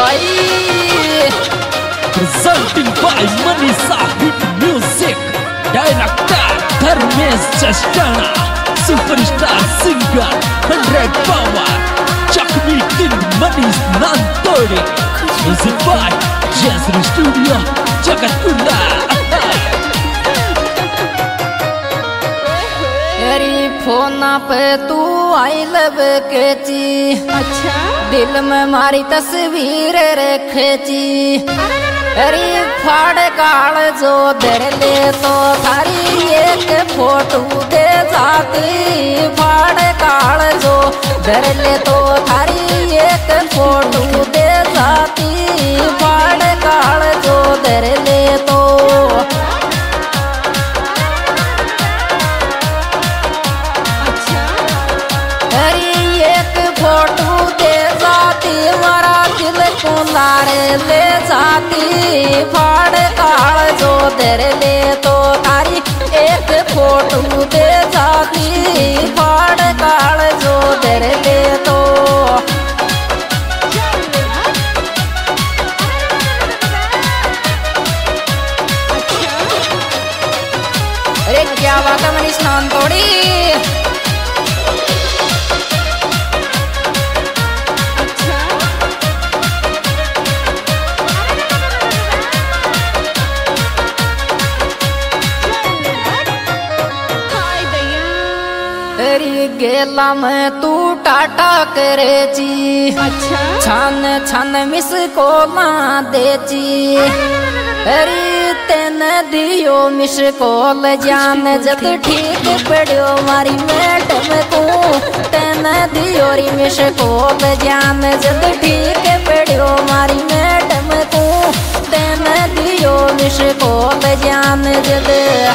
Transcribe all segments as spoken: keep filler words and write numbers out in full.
भाई। Presenting by Manisha Hit Music, Director Dharmesh Chastana, Superstar Singer Hundred Power, Chakmi King Manish Nantore, Music by Jazzy Studio, Jagatpura। तेरी फोना पे तू I love के ची, अच्छा दिल में मारी तस्वीर रखेची। अरे फाड़ काल जो दर ले तो थारी एक फोटो दे जाती। फाड़ काल जो दर ले तो थारी एक फोटो दे जाती। फाड़ काल जो दर ले तो फोटो दे जाती। मारा दिल को लारे ले जाती। फाड़ काल जो दर ले तो तारी एक फोटो दे जाती। फाड़ काल जो दर ले तो अरे क्या बात है मनीष नांतोड़ी। गेला में तू टाटा करे जी। अच्छा छान छान मिस को ना दे जी। अरे तेन दियो मिस को ले जान जब ठीक पड़ो मारी मैडम को। तेन दियो री मिस को ले जान जब ठीक पड़ो मारी मैडम को। तेन दियो मिस को ले जान जब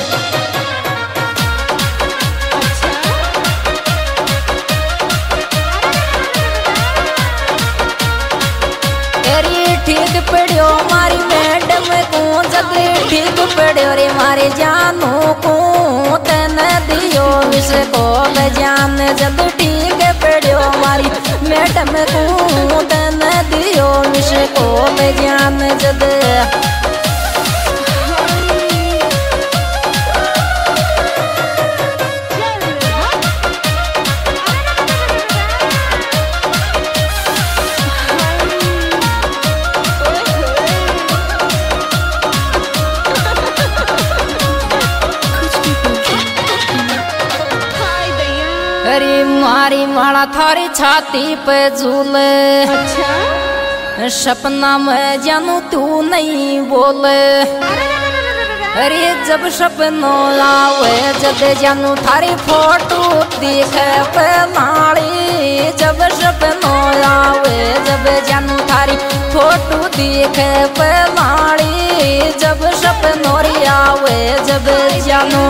ठीक पड़ो मारी मैडम को। जब ठीक पड़ो रे मारे जानू को। तेन दियो विष को ले जान जब ठीक पड़ो मारी मैडम को। तेन दियो विष को ले जान जब अरे मारी माला थारी छाती पे झूले। अच्छा सपना में जानू तू नहीं बोले। अरे जब सपनों आवे जब जानू थारी फोटो दिखे पलाड़ी। जब सपनों आवे जब जानू थारी फोटो दिखे पलाड़ी। जब सपनों आवे जब जानू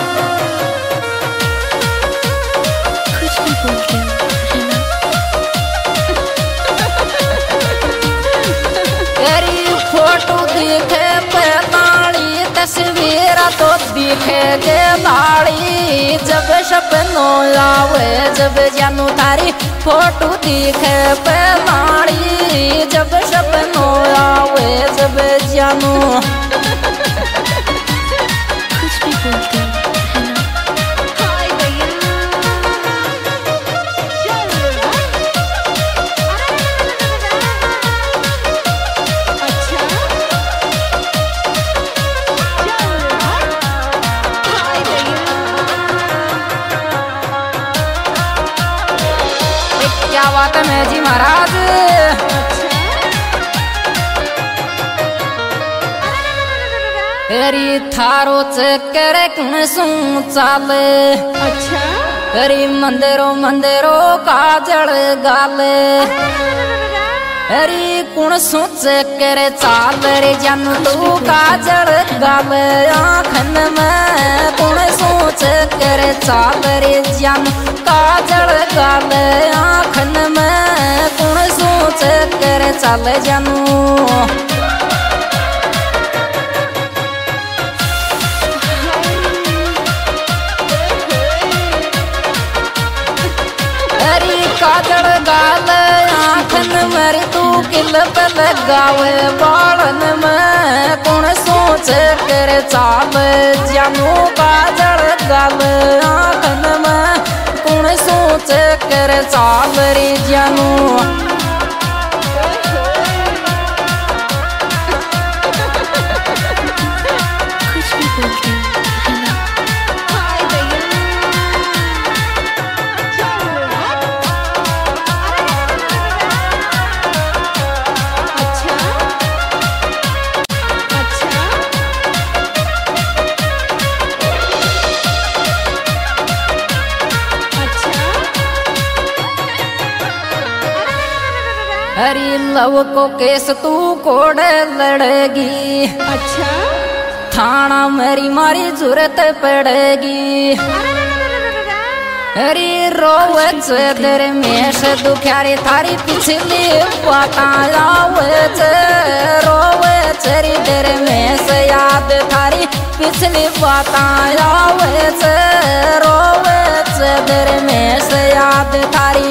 फोटो दिखे पैताली तस्वीर तो दिखे गेलाड़ी। जब सपनों आवे जब जानू तारी फोटो दिखे पैताली। जब सपनों आवे जब जानू कुछ भी बोलते क्या बात है मैं जी महाराज। अरे थारो चक्कर कौन सू चाले। अच्छा अरे मंदिरों मंदिरों काजल गाले। अरे कौन सू चक्कर चाल रे जानू तू काजल गाले। आँखन में कौन सू चक्कर चाल रे जानू काजल गाले। आँखन में कौन सू चक्कर चाल जानू। काजल गाल आखन मरी तू किल पे लगावे बालन में कौन सोच कर चाल जानू काजल गाल आखन में कौन सोच कर चाल रे जानू कुछ भी बोलते है ना। अच्छा अच्छा अच्छा हरी लव को केस तू कोड़ लड़ेगी अच्छा थाना मेरी मारी जरूरत पड़ेगी हरी रोवच दरमेश दुखारी थारी पिछली बात रोवच री दरमेश याद थारी पिछली बात रोवच दरमेश याद थारी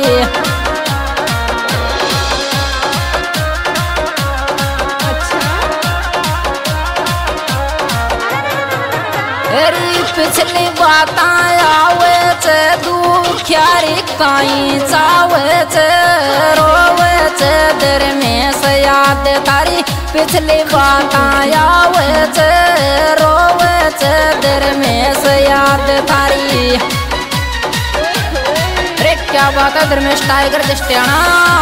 पिछली बात आवे चे दुखियारी काई चावे चे रोवे चे दरमेश याद थारी पिछली बात आवे चे रोवे चे दरमेश याद थारी रे क्या बात है दरमेश टाइगर जस्टियाना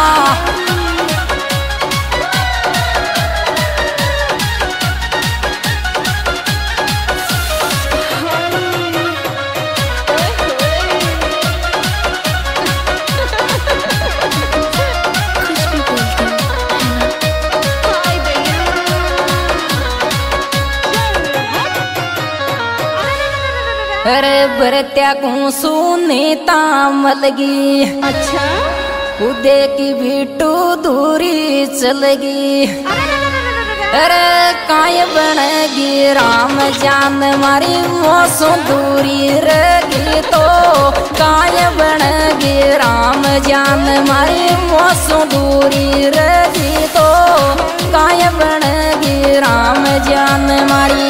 अरे बरत्या को सुनी ताम लगी अच्छा उदे की बिटू दूरी चलगी अरे काय बनेगी राम जान मारी मोसो दूरी रहेगी तो काय बनेगी राम जान मारी मोसो दूरी रहेगी तो काय बनेगी राम जान मारी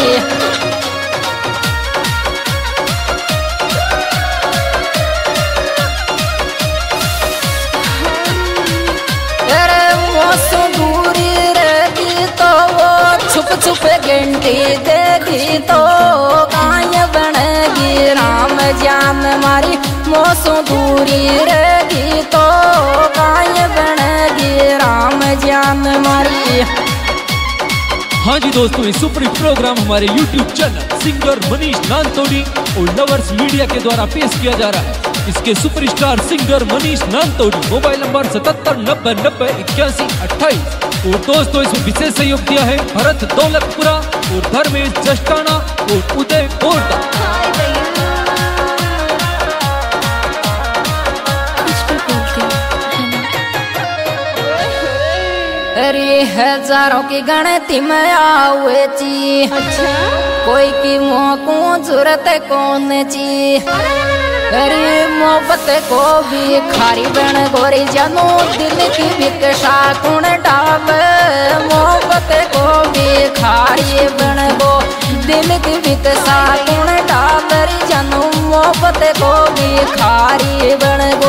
दूरी रहेगी तो वो छुप छुप घंटी देगी तो काय बनेगी राम जान मारी मोसो दूरी रहेगी तो काय बनेगी राम जान मारी। हाँ जी दोस्तों, ये सुपर प्रोग्राम हमारे YouTube channel singer Manish Nantodi और लवर्स मीडिया के द्वारा पेश किया जा रहा है। इसके superstar singer Manish Nantodi, mobile number सतहत्तर नब्बे नब्बे इक्यासी अट्ठाईस। और दोस्तों इसमें विशेष सहयोग दिया है भरत दौलतपुरा और धर्मेश जस्टाना और उदय बोरदा। अरे हजारों की गणती में आवे ची अच्छा कोई की मोको जरूरत कौन ची अरे मोहब्बत को भी खारी बन गोरी जानू दिल की विकसा कौन डाल मोहब्बत को भी खारी बन गो दिल की विकसा कौन डाल जानू मोहब्बत को भी खारी बन गो।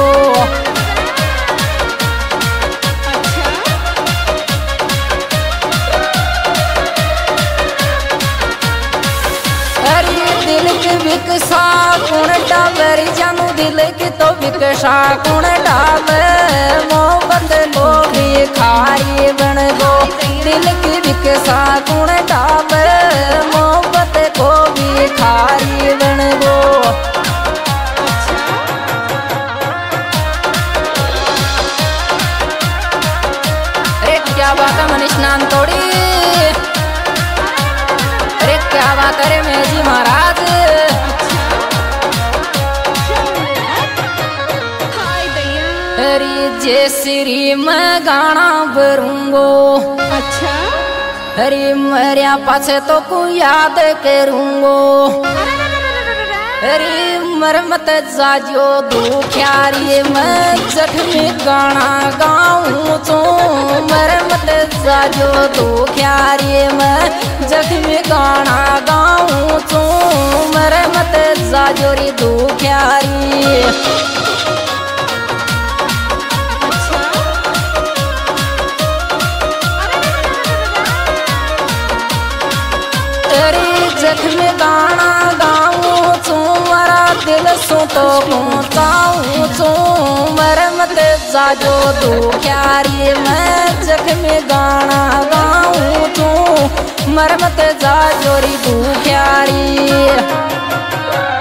विकसा कौन डाल जानू दिल की तो विकसा कौन डाल मोहब्बत को भी खारी बन गो दिल की विकसा कौन डाल मोहब्बत को भी खारी बन गो। अरे क्या बात है मनीष नानतोड़ी, अरे क्या बात है मैं जी महाराज। जय श्री मैं गाना भरूंगो अच्छा हरी मरिया पाछे तो को याद करूंगो अरे मरमत जाजो दुख्यारी मैं जख्मी गाना गाऊं तो मरमत जाजो दुख्यारी मैं जख्मी गाना गाऊं तो मरमत जाजो री दुख्यारी। जख्मी गाना गाऊं तू मरा दिल सो तो पहुँचाऊं तू मरमत जाजो दुख्यारी मैं जख्मी गाना गाऊं तू मरमत जाजो री दुख्यारी।